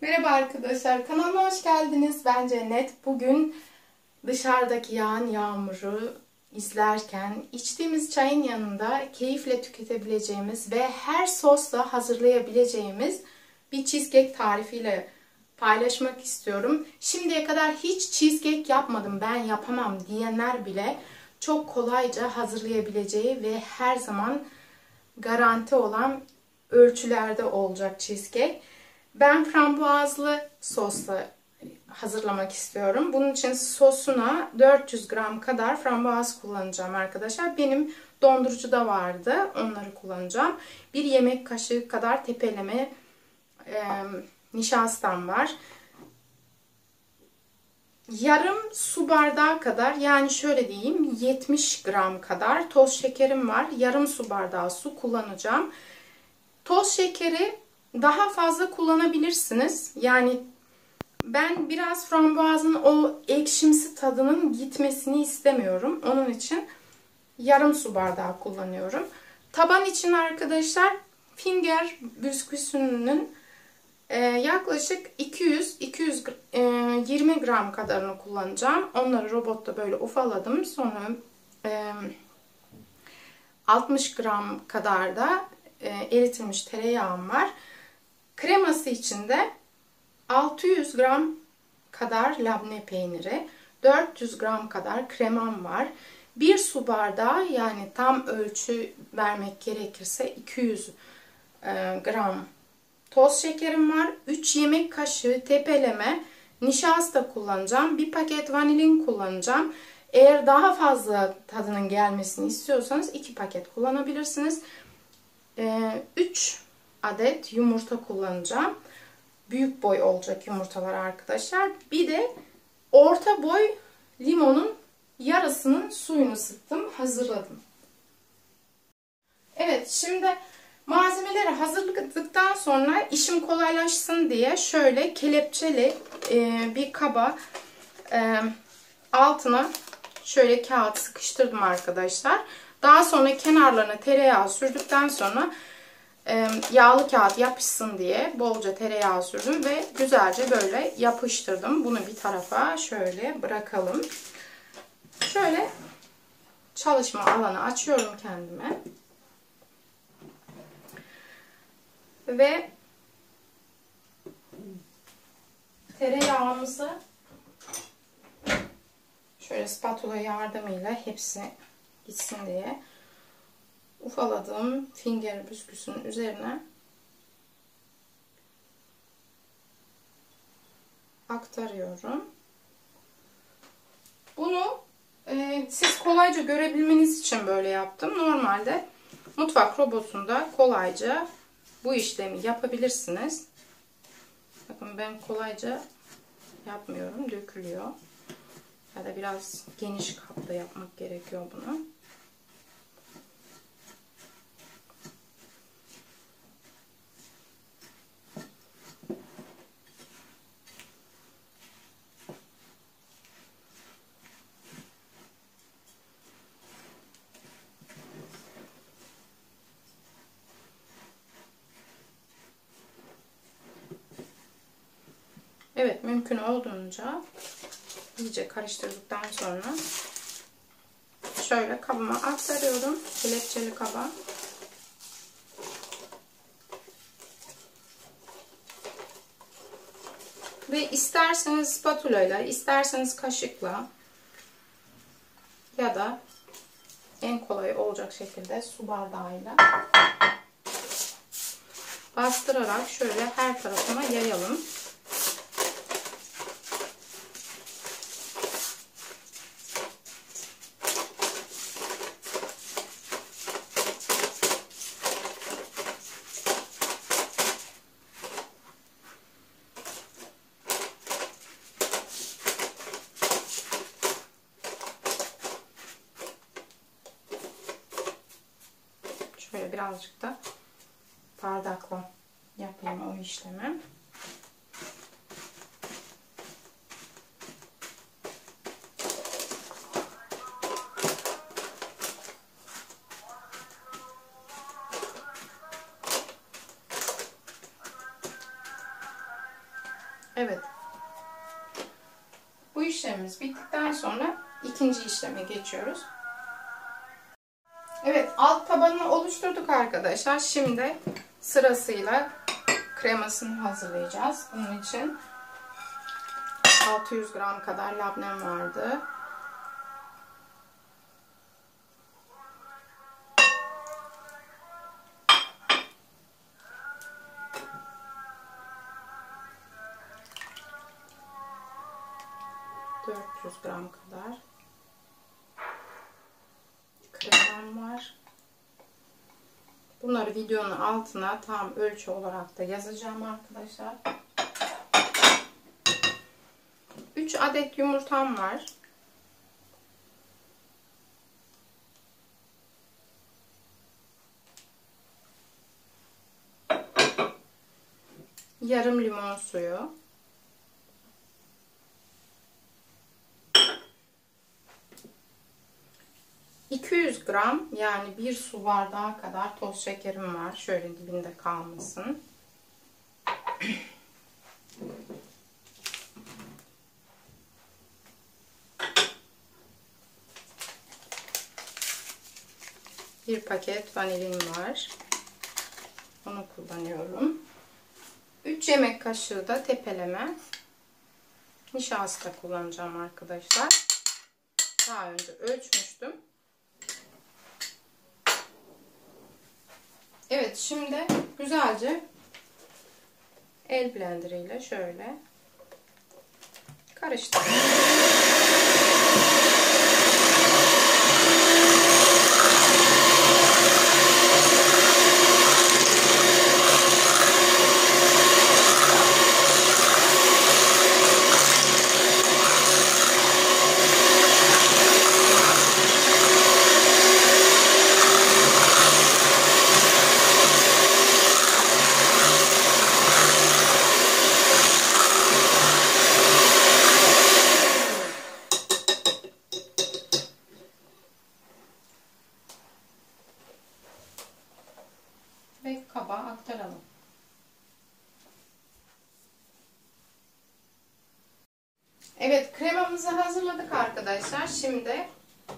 Merhaba arkadaşlar, kanalıma hoş geldiniz. Ben Cennet. Bugün dışarıdaki yağan yağmuru izlerken içtiğimiz çayın yanında keyifle tüketebileceğimiz ve her sosla hazırlayabileceğimiz bir cheesecake tarifiyle paylaşmak istiyorum. Şimdiye kadar hiç cheesecake yapmadım, ben yapamam diyenler bile çok kolayca hazırlayabileceği ve her zaman garanti olan ölçülerde olacak cheesecake. Ben frambuazlı sosla hazırlamak istiyorum. Bunun için sosuna 400 gram kadar frambuaz kullanacağım arkadaşlar. Benim dondurucuda vardı. Onları kullanacağım. Bir yemek kaşığı kadar tepeleme nişastam var. Yarım su bardağı kadar, yani şöyle diyeyim, 70 gram kadar toz şekerim var. Yarım su bardağı su kullanacağım. Toz şekeri daha fazla kullanabilirsiniz. Yani ben biraz frambuazın o ekşimsi tadının gitmesini istemiyorum. Onun için yarım su bardağı kullanıyorum. Taban için arkadaşlar Finger bisküvisinin yaklaşık 200-220 gram kadarını kullanacağım. Onları robotta böyle ufaladım. Sonra 60 gram kadar da eritilmiş tereyağım var. Kreması için de 600 gram kadar labne peyniri, 400 gram kadar kremam var. 1 su bardağı, yani tam ölçü vermek gerekirse 200 gram toz şekerim var. 3 yemek kaşığı tepeleme nişasta kullanacağım. 1 paket vanilin kullanacağım. Eğer daha fazla tadının gelmesini istiyorsanız 2 paket kullanabilirsiniz. 3 adet yumurta kullanacağım. Büyük boy olacak yumurtalar arkadaşlar. Bir de orta boy limonun yarısının suyunu sıktım, hazırladım. Evet, şimdi malzemeleri hazırladıktan sonra işim kolaylaşsın diye şöyle kelepçeli bir kaba altına şöyle kağıt sıkıştırdım arkadaşlar. Daha sonra kenarlarına tereyağı sürdükten sonra yağlı kağıt yapışsın diye bolca tereyağı sürdüm ve güzelce böyle yapıştırdım. Bunu bir tarafa şöyle bırakalım. Şöyle çalışma alanı açıyorum kendime. Ve tereyağımızı şöyle spatula yardımıyla hepsi gitsin diye ufaladığım finger bisküvisinin üzerine aktarıyorum. Bunu siz kolayca görebilmeniz için böyle yaptım. Normalde mutfak robotunda kolayca bu işlemi yapabilirsiniz. Bakın ben kolayca yapmıyorum. Dökülüyor. Ya da biraz geniş kapta yapmak gerekiyor bunu. Evet, mümkün olduğunca iyice karıştırdıktan sonra şöyle kabıma aktarıyorum. Kelepçeli kaba. Ve isterseniz spatula ile, isterseniz kaşıkla ya da en kolay olacak şekilde su bardağıyla bastırarak şöyle her tarafına yayalım. Şöyle birazcık da bardakla yapayım o işlemi. Evet. Bu işlemimiz bittikten sonra ikinci işleme geçiyoruz. Evet, alt tabanını oluşturduk arkadaşlar. Şimdi sırasıyla kremasını hazırlayacağız. Bunun için 600 gram kadar labnem vardı. ...400 gram kadar kremam var. Bunları videonun altına tam ölçü olarak da yazacağım arkadaşlar. 3 adet yumurtam var. Yarım limon suyu. 200 gram yani bir su bardağı kadar toz şekerim var. Şöyle dibinde kalmasın. Bir paket vanilin var. Onu kullanıyorum. 3 yemek kaşığı da tepeleme nişasta kullanacağım arkadaşlar. Daha önce ölçmüştüm. Evet, şimdi güzelce el blender ile şöyle karıştırıyorum. Ve kaba aktaralım. Evet, kremamızı hazırladık arkadaşlar. Şimdi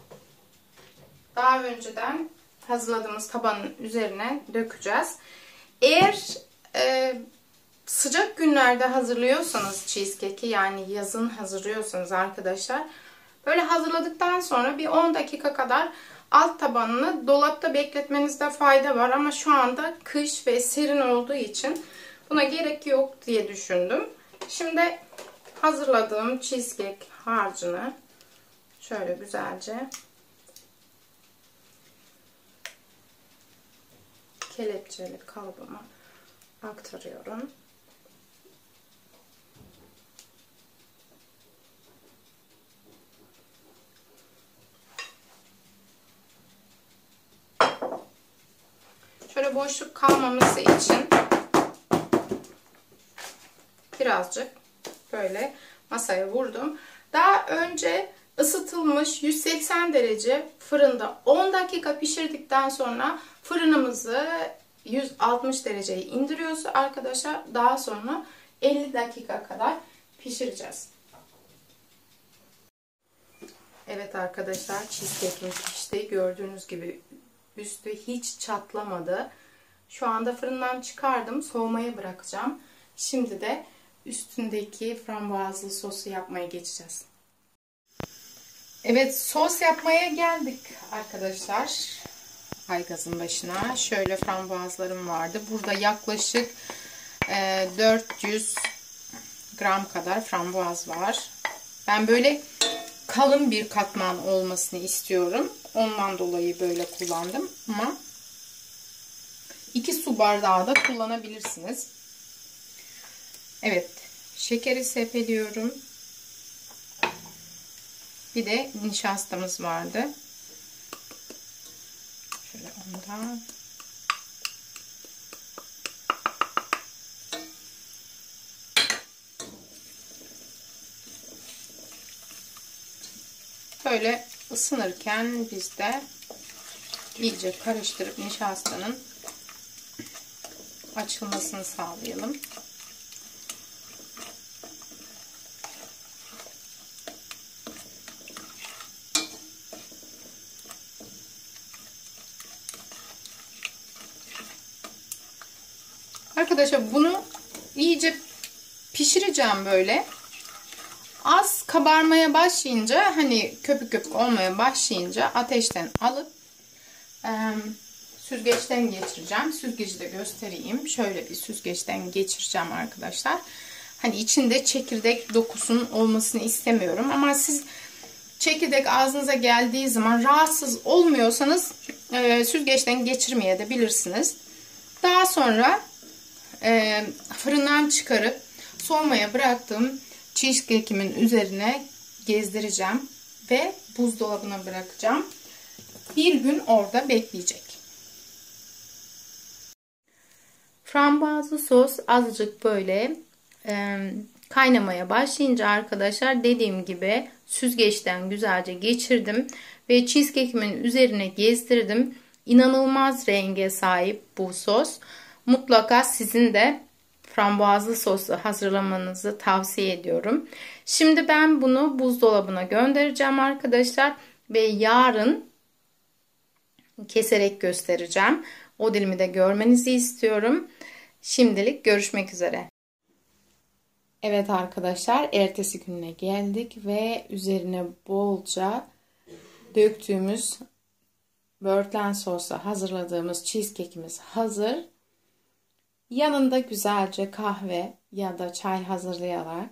daha önceden hazırladığımız tabanın üzerine dökeceğiz. Eğer sıcak günlerde hazırlıyorsanız cheesecake'i, yani yazın hazırlıyorsanız arkadaşlar, böyle hazırladıktan sonra bir 10 dakika kadar alt tabanını dolapta bekletmenizde fayda var. Ama şu anda kış ve serin olduğu için buna gerek yok diye düşündüm. Şimdi hazırladığım cheesecake harcını şöyle güzelce kelepçeli kalıbıma aktarıyorum. Şöyle boşluk kalmaması için birazcık böyle masaya vurdum. Daha önce ısıtılmış 180 derece fırında 10 dakika pişirdikten sonra fırınımızı 160 dereceye indiriyoruz arkadaşlar. Daha sonra 50 dakika kadar pişireceğiz. Evet arkadaşlar, cheesecake'im pişti. Gördüğünüz gibi üstü hiç çatlamadı. Şu anda fırından çıkardım. Soğumaya bırakacağım. Şimdi de üstündeki frambuazlı sosu yapmaya geçeceğiz. Evet, sos yapmaya geldik arkadaşlar. Aygazın başına. Şöyle frambuazlarım vardı. Burada yaklaşık 400 gram kadar frambuaz var. Ben böyle kalın bir katman olmasını istiyorum. Ondan dolayı böyle kullandım. Ama 2 su bardağı da kullanabilirsiniz. Evet, şekeri sepeliyorum. Bir de nişastamız vardı. Şöyle ondan. Böyle ısınırken biz de iyice karıştırıp nişastanın açılmasını sağlayalım. Arkadaşlar bunu iyice pişireceğim böyle. Az kabarmaya başlayınca, hani köpük köpük olmaya başlayınca ateşten alıp süzgeçten geçireceğim. Süzgeci de göstereyim. Şöyle bir süzgeçten geçireceğim arkadaşlar. Hani içinde çekirdek dokusunun olmasını istemiyorum. Ama siz çekirdek ağzınıza geldiği zaman rahatsız olmuyorsanız süzgeçten geçirmeye de bilirsiniz. Daha sonra fırından çıkarıp soğumaya bıraktığım cheesecake'imin üzerine gezdireceğim ve buzdolabına bırakacağım. Bir gün orada bekleyecek. Frambuazlı sos azıcık böyle kaynamaya başlayınca arkadaşlar, dediğim gibi süzgeçten güzelce geçirdim ve cheesecake'imin üzerine gezdirdim. İnanılmaz renge sahip bu sos. Mutlaka sizin de frambuazlı sosu hazırlamanızı tavsiye ediyorum. Şimdi ben bunu buzdolabına göndereceğim arkadaşlar ve yarın keserek göstereceğim. O dilimi de görmenizi istiyorum. Şimdilik görüşmek üzere. Evet arkadaşlar, ertesi gününe geldik ve üzerine bolca döktüğümüz böğürtlen sosla hazırladığımız cheesecake'imiz hazır. Yanında güzelce kahve ya da çay hazırlayarak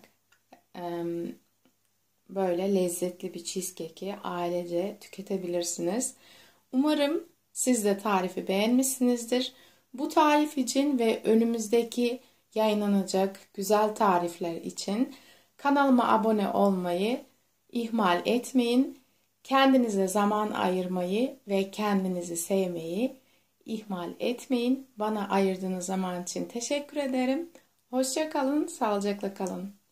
böyle lezzetli bir cheesecake'i ailece tüketebilirsiniz. Umarım siz de tarifi beğenmişsinizdir. Bu tarif için ve önümüzdeki yayınlanacak güzel tarifler için kanalıma abone olmayı ihmal etmeyin. Kendinize zaman ayırmayı ve kendinizi sevmeyi ihmal etmeyin. Bana ayırdığınız zaman için teşekkür ederim. Hoşça kalın, sağlıcakla kalın.